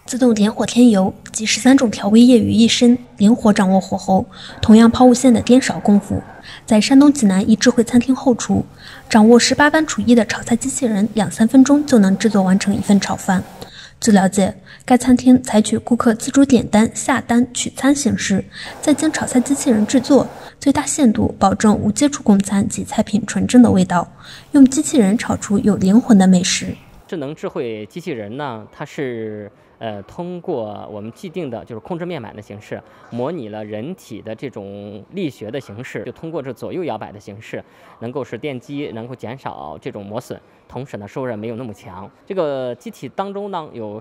自动点火添油，集13种调味液于一身，灵活掌握火候，同样抛物线的颠勺功夫，在山东济南一智慧餐厅后厨，掌握18般厨艺的炒菜机器人2-3分钟就能制作完成一份炒饭。据了解，该餐厅采取顾客自主点单、下单、取餐形式，再经炒菜机器人制作，最大限度保证无接触供餐及菜品纯正的味道，用机器人炒出有灵魂的美食。 智能智慧机器人呢，它是通过我们既定的就是控制面板的形式，模拟了人体的这种力学的形式，就通过这左右摇摆的形式，能够使电机能够减少这种磨损，同时呢受热没有那么强。这个机体当中呢有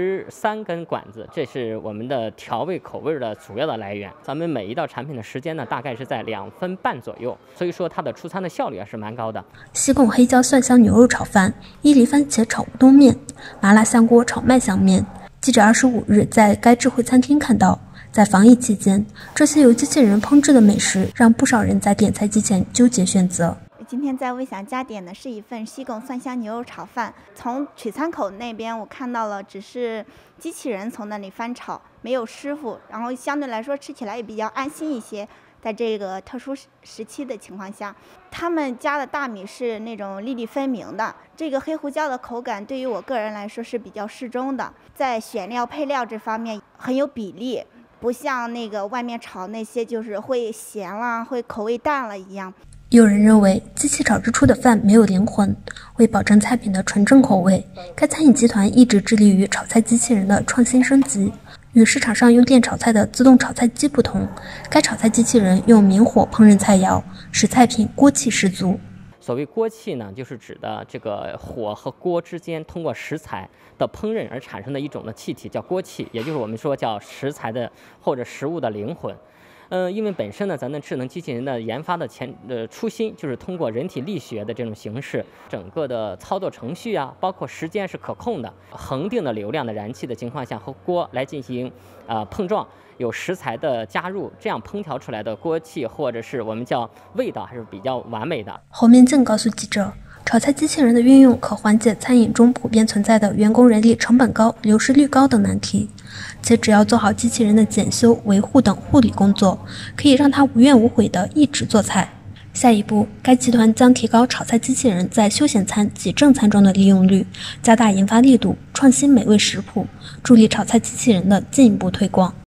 13根管子，这是我们的调味口味的主要的来源。咱们每一道产品的时间呢大概是在2分半左右，所以说它的出餐的效率还是蛮高的。 西贡黑椒蒜香牛肉炒饭、伊犁番茄炒乌冬面、麻辣香锅炒麦香面。记者25日在该智慧餐厅看到，在防疫期间，这些由机器人烹制的美食让不少人在点菜机前纠结选择。 今天在味享家点的是一份西贡蒜香牛肉炒饭。从取餐口那边我看到了，只是机器人从那里翻炒，没有师傅，然后相对来说吃起来也比较安心一些。在这个特殊时期的情况下，他们家的大米是那种粒粒分明的，这个黑胡椒的口感对于我个人来说是比较适中的，在选料配料这方面很有比例，不像那个外面炒那些就是会咸了、会口味淡了一样。 有人认为机器炒制出的饭没有灵魂，为保证菜品的纯正口味，该餐饮集团一直致力于炒菜机器人的创新升级。与市场上用电炒菜的自动炒菜机不同，该炒菜机器人用明火烹饪菜肴，使菜品锅气十足。 所谓锅气呢，就是指的这个火和锅之间通过食材的烹饪而产生的一种的气体，叫锅气，也就是我们说叫食材的或者食物的灵魂。因为本身呢，咱的智能机器人的研发的初心就是通过人体力学的这种形式，整个的操作程序啊，包括时间是可控的，恒定的流量的燃气的情况下和锅来进行碰撞，有食材的加入，这样烹调出来的锅气或者是我们叫味道还是比较完美的。 侯明静告诉记者，炒菜机器人的运用可缓解餐饮中普遍存在的员工人力成本高、流失率高等难题，且只要做好机器人的检修、维护等护理工作，可以让它无怨无悔地一直做菜。下一步，该集团将提高炒菜机器人在休闲餐及正餐中的利用率，加大研发力度，创新美味食谱，助力炒菜机器人的进一步推广。